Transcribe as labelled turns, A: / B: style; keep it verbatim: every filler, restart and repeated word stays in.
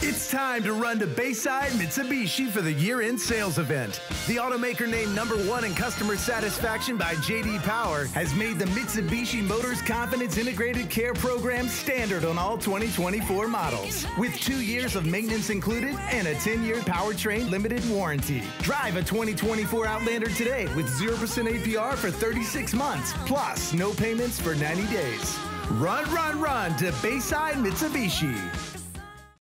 A: It's time to run to Bayside Mitsubishi for the year-end sales event. The automaker named number one in customer satisfaction by J D Power has made the Mitsubishi Motors Confidence Integrated Care Program standard on all twenty twenty-four models. With two years of maintenance included and a ten-year powertrain limited warranty. Drive a twenty twenty-four Outlander today with zero percent A P R for thirty-six months, plus no payments for ninety days. Run, run, run to Bayside Mitsubishi.